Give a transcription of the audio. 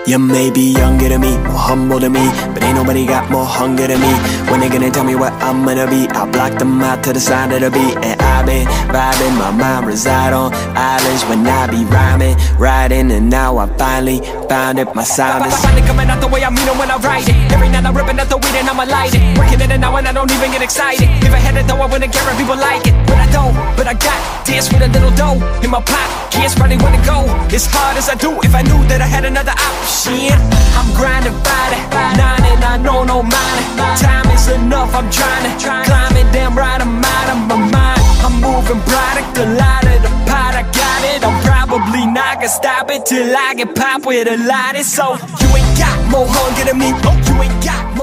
You may be younger than me, more humble than me, but ain't nobody got more hunger than me. When they gonna tell me what I'm gonna be, I'll block them out to the side of the beat. And I've been vibing, my mind reside on islands when I be rhyming, riding, and now I finally found it, my silence. Finally coming out the way I mean it when I write it. Every night I'm ripping out the weed and I'ma light it. Working in and out and I don't even get excited. If I had it though I wouldn't care if people like it. But I don't, but I got dance with a little dough in my pockets, ready when to go. As hard as I do, if I knew that I had another option. I'm grinding Friday, 9 and I know no mind. Time is enough, I'm trying to climb it, damn right I'm out of my mind. I'm moving product, a lot of the pot, I got it. I'm probably not gonna stop it till I get popped with a lot. So you ain't got more hunger than me, you ain't got